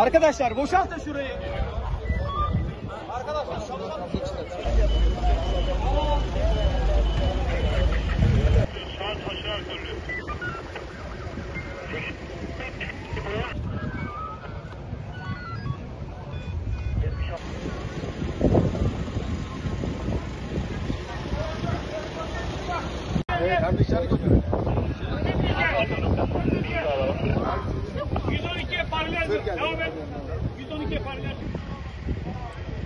Arkadaşlar boşaltın şurayı. Arkadaşlar çalışalım. Evet, kardeşler götürün. 112'ye paralel. Devam et. 112'ye paralel.